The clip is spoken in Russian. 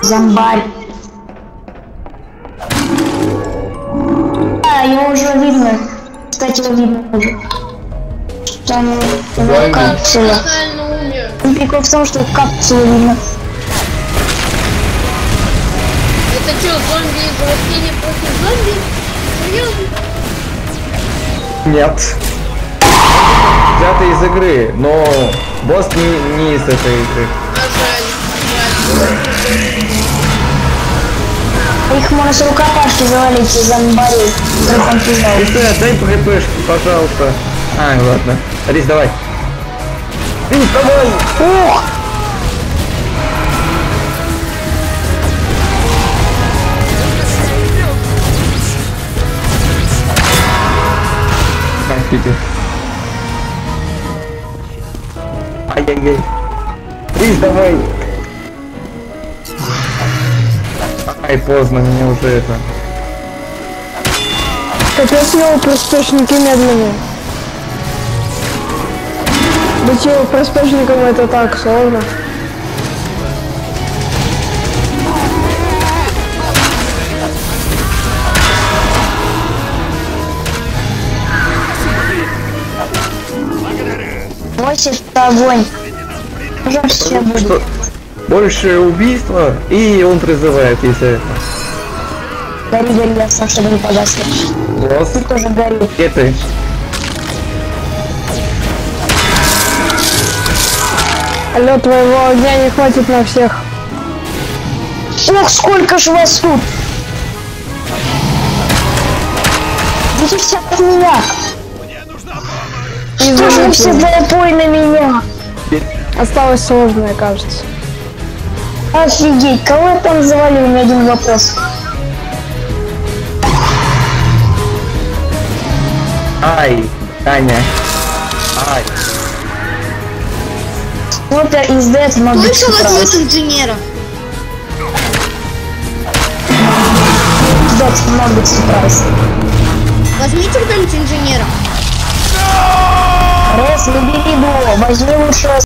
Зомбарь. А, его уже видно. Кстати, его видно уже. Там капсула. Прикол в том, что капсулу видно. Это что, зомби из воскресенья против зомби? Серьезно? Нет. Взято из игры, но босс не из этой игры. Их можно с рукопашки завалить из зомбарей. Рис, дай ПХПшки, пожалуйста. А, ладно. Рис, давай. Рис, давай! Ох! Простите. Ай-яй-яй. Рис, давай! Ай, поздно, мне уже это. Капец, его проспешники медленные. Быть его проспешником это так сложно. Мось это огонь. Уже все будет. Больше убийства, и он призывает, если это. Гори, гори, я сам, чтобы не погасли. Босс. Ты тоже гори. Где ты? Алло, твоего огня не хватит на всех. Ох, сколько ж вас тут! Идите все от меня! Что же вы все толпой на меня? Осталось сложное, кажется. Офигеть, кого я там завалил? У меня один вопрос. Ай, Таня. Ай. Кто-то из Dead Кто Mobile еще возьмет Surprise. инженера? Dead Mobile Surprise. Возьмите кто-нибудь инженера. Рес, не бери дуо, возьми лучше